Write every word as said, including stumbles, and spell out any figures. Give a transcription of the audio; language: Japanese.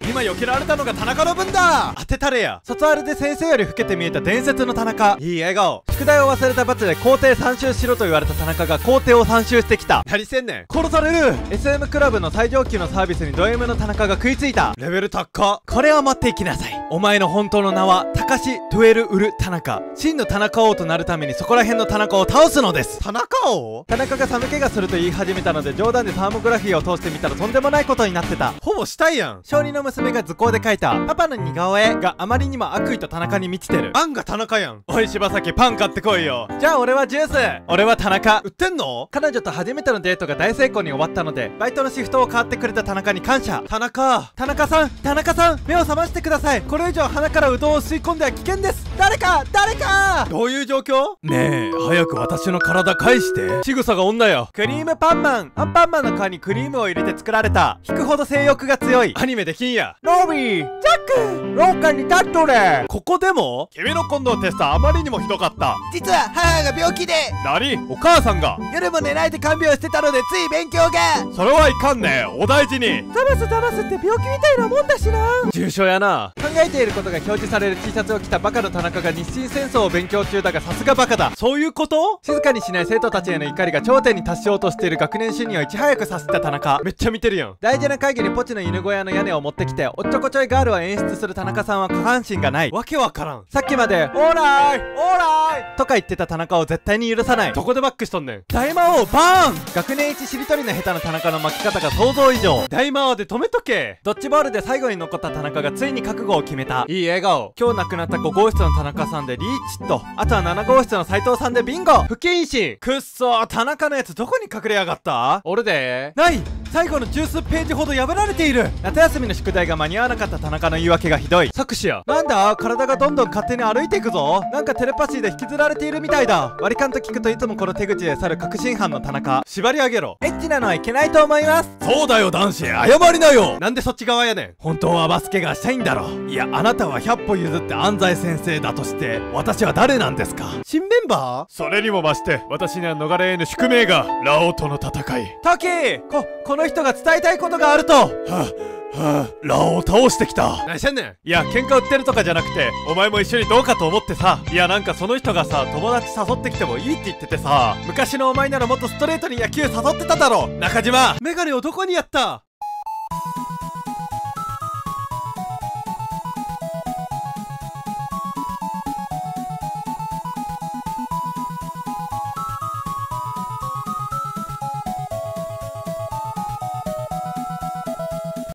今避けられたのが田中の分だ。当てたれや。卒アルで先生より老けて見えた伝説の田中。いい笑顔。宿題を忘れた罰で校庭さん周しろと言われた田中が校庭をさん周してきた。何せんねん。殺される。 エスエム クラブの最上級のサービスにド M の田中が食いついた。レベル高っ。これを持っていきなさい。お前の本当の名は高しトゥエルウル田中。真の田中王となるためにそこら辺の田中を倒すのです。田中王？田中が寒気がすると言い始めたので冗談でサーモグラフィーを通してみたらとんでもないことになってた。ほぼしたいやん。小児の娘が図工で描いたパパの似顔絵があまりにも悪意と田中に満ちてる。案が田中やん。おい柴崎、パン買ってこいよ。じゃあ俺はジュース。俺は田中。売ってんの？彼女と初めてのデートが大成功に終わったのでバイトのシフトを変わってくれた田中に感謝。田中田中さん田中さん、目を覚ましてください。これ以上鼻からうどんを吸い込んでは危険です。誰か誰か。どういう状況？ねえ早く私の体返して。仕草が女や。クリームパンマン。アンパンマンの皮にクリームを入れて作られた。引くほど性欲が強い。アニメできんや。ロビージャック廊下に立っとれ。ここでも？君の今度のテストあまりにもひどかった。実は母が病気で。何？お母さんが？夜も寝ないで看病してたのでつい勉強が。それはいかんね。お大事に。ザマスザマスって病気みたいなもんだしな。重症やな。考えていることが表示される T シャツを着たバカの田中が日清戦争を勉強中だがさすがバカだ。そういうこと？静かにしない生徒たちへの怒りが頂点に達しようとしている学年主任をいち早くさせた田中。めっちゃ見てるやん。大事な会議にポチの犬小屋の屋根を持ってきておっちょこちょいガールを演出する田中さんは下半身がない。わけわからん。さっきまでオーライオーライとか言ってた田中を絶対に許さない。どこでバックしとんねん。大魔王バーン。学年一しりとりの下手な田中の巻き方が想像以上。大魔王で止めとけ。ドッジボールで最後に残った田中がついに覚悟を決めた。いい笑顔。今日亡くなったご号室の田中さんでリーチと、あとはなな号室の斉藤さんでビンゴ。不謹慎。くっそー、田中のやつどこに隠れやがった？俺でない。最後の十数ページほど破られている。夏休みの宿題が間に合わなかった田中の言い訳がひどい。作詞や。なんだ体がどんどん勝手に歩いていくぞ。なんかテレパシーで引きずられているみたいだ。割り勘と聞くといつもこの手口で去る確信犯の田中。縛り上げろ。エッチなのはいけないと思います。そうだよ男子、謝りなよ。なんでそっち側やねん。本当はバスケがしたいんだろ。いやあなたはひゃっぽ譲って安西先生だとして私は誰なんですか？新メンバー？それにも増して私には逃れ得ぬ宿命が。ラオウとの戦い。タキー、ここの人が伝えたいことがあると。はあはあ、ラオウを倒してきた。何してんねん。いや喧嘩売ってるとかじゃなくてお前も一緒にどうかと思ってさ。いやなんかその人がさ友達誘ってきてもいいって言っててさ、昔のお前ならもっとストレートに野球誘ってただろ。中島、メガネをどこにやった？